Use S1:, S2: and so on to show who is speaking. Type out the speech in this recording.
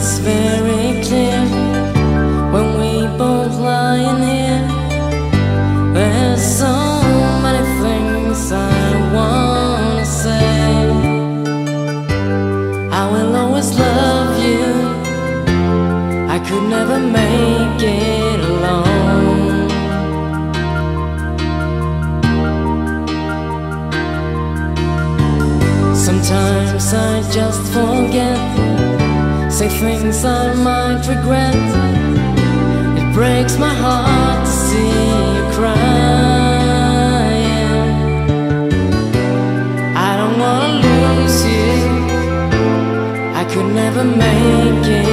S1: it's very clear when we both lying here. There's so many things I wanna say. I will always love you. I could never make it alone. Sometimes I just forget, say things I might regret. It breaks my heart to see you crying. I don't wanna lose you. I could never make it